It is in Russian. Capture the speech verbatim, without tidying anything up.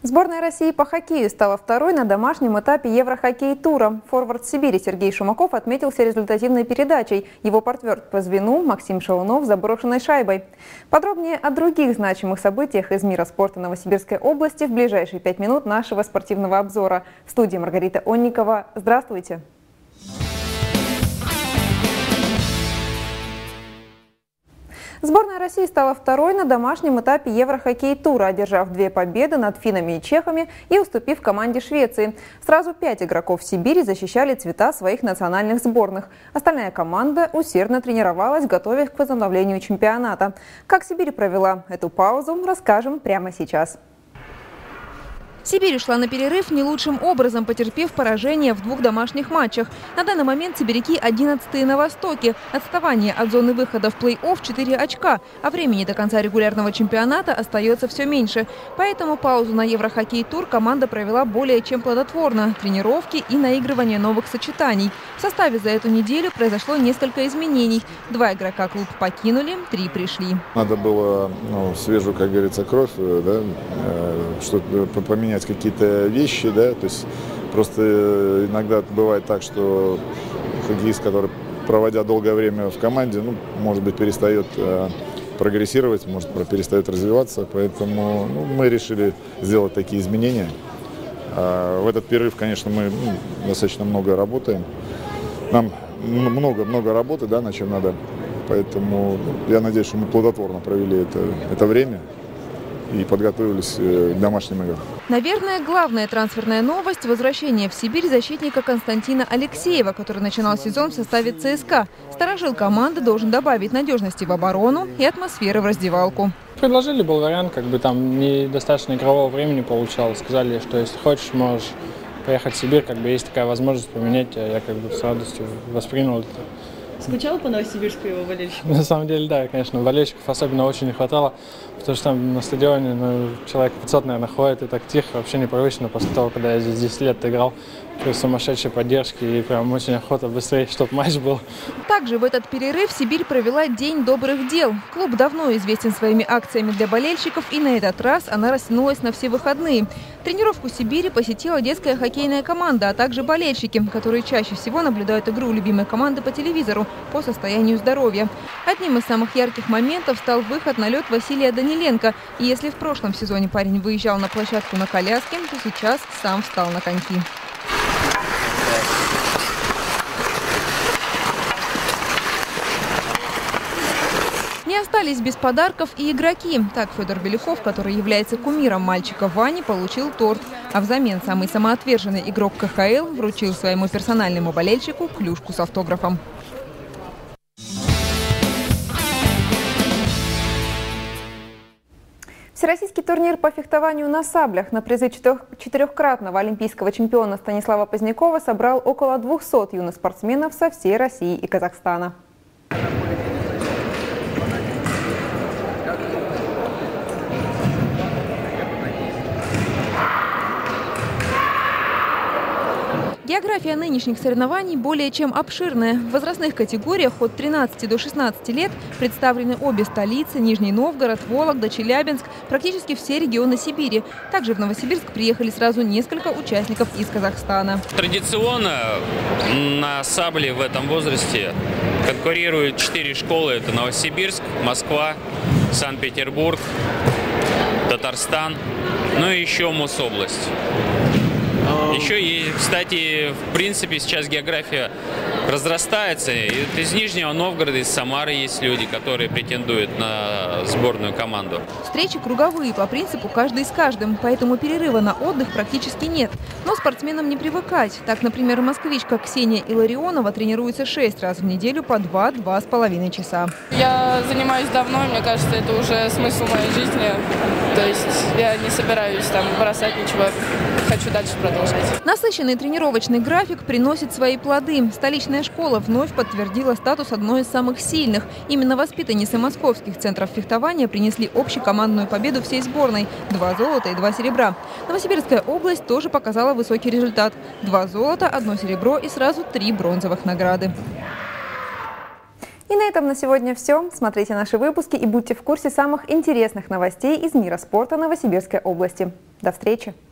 Сборная России по хоккею стала второй на домашнем этапе Еврохоккей-тура. Форвард Сибири Сергей Шумаков отметился результативной передачей. Его партнер по звену Максим Шалунов заброшенной шайбой. Подробнее о других значимых событиях из мира спорта Новосибирской области в ближайшие пять минут нашего спортивного обзора. В студии Маргарита Онникова. Здравствуйте! Сборная России стала второй на домашнем этапе Еврохоккей-тура, одержав две победы над финнами и чехами и уступив команде Швеции. Сразу пять игроков Сибири защищали цвета своих национальных сборных. Остальная команда усердно тренировалась, готовясь к возобновлению чемпионата. Как Сибирь провела эту паузу, расскажем прямо сейчас. Сибирь ушла на перерыв не лучшим образом, потерпев поражение в двух домашних матчах. На данный момент сибиряки одиннадцатые на Востоке. Отставание от зоны выхода в плей-офф четыре очка, а времени до конца регулярного чемпионата остается все меньше. Поэтому паузу на Еврохоккей-тур команда провела более чем плодотворно. Тренировки и наигрывание новых сочетаний. В составе за эту неделю произошло несколько изменений. Два игрока клуб покинули, три пришли. Надо было ну, свежую, как говорится, кровь, да, что-то поменять какие-то вещи, да, то есть просто иногда бывает так, что хоккеист, который, проводя долгое время в команде, ну, может быть, перестает э, прогрессировать, может, перестает развиваться, поэтому ну, мы решили сделать такие изменения. А в этот перерыв, конечно, мы ну, достаточно много работаем, нам много-много работы, да, на чем надо, поэтому ну, я надеюсь, что мы плодотворно провели это, это время и подготовились к домашним играм. Наверное, главная трансферная новость – возвращение в Сибирь защитника Константина Алексеева, который начинал сезон в составе ЦСКА. Старожил команды должен добавить надежности в оборону и атмосферы в раздевалку. Предложили, был вариант, как бы там недостаточно игрового времени получалось. Сказали, что если хочешь, можешь поехать в Сибирь, как бы есть такая возможность поменять. Я как бы с радостью воспринял это. Скучал по Новосибирску его болельщиков? На самом деле, да, конечно, болельщиков особенно очень не хватало, потому что там на стадионе ну, человек пятьсот, наверное, ходит и так тихо, вообще непривычно после того, когда я здесь десять лет играл. При сумасшедшей поддержке и прям очень охота быстрее, чтобы матч был. Также в этот перерыв Сибирь провела День добрых дел. Клуб давно известен своими акциями для болельщиков, и на этот раз она растянулась на все выходные. Тренировку Сибири посетила детская хоккейная команда, а также болельщики, которые чаще всего наблюдают игру любимой команды по телевизору по состоянию здоровья. Одним из самых ярких моментов стал выход на лед Василия Даниленко. И если в прошлом сезоне парень выезжал на площадку на коляске, то сейчас сам встал на коньки. Не остались без подарков и игроки. Так Федор Беляков, который является кумиром мальчика Вани, получил торт. А взамен самый самоотверженный игрок ка ха эл вручил своему персональному болельщику клюшку с автографом. Всероссийский турнир по фехтованию на саблях на призы четырехкратного олимпийского чемпиона Станислава Позднякова собрал около двухсот юных спортсменов со всей России и Казахстана. География нынешних соревнований более чем обширная. В возрастных категориях от тринадцати до шестнадцати лет представлены обе столицы – Нижний Новгород, Вологда, Челябинск, практически все регионы Сибири. Также в Новосибирск приехали сразу несколько участников из Казахстана. Традиционно на сабле в этом возрасте конкурируют четыре школы. Это Новосибирск, Москва, Санкт-Петербург, Татарстан, ну и еще Мособласть. Еще и, кстати, в принципе, сейчас география разрастается. И из Нижнего Новгорода, из Самары есть люди, которые претендуют на сборную команду. Встречи круговые, по принципу каждый с каждым, поэтому перерыва на отдых практически нет. Но спортсменам не привыкать. Так, например, москвичка Ксения Илларионова тренируется шесть раз в неделю по два-два с половиной часа. Я занимаюсь давно, и мне кажется, это уже смысл моей жизни. То есть я не собираюсь там бросать ничего, хочу дальше продолжать. Насыщенный тренировочный график приносит свои плоды. Столичная школа вновь подтвердила статус одной из самых сильных. Именно воспитанницы московских центров фехтования принесли общекомандную победу всей сборной. Два золота и два серебра. Новосибирская область тоже показала высокий результат. Два золота, одно серебро и сразу три бронзовых награды. И на этом на сегодня все. Смотрите наши выпуски и будьте в курсе самых интересных новостей из мира спорта Новосибирской области. До встречи!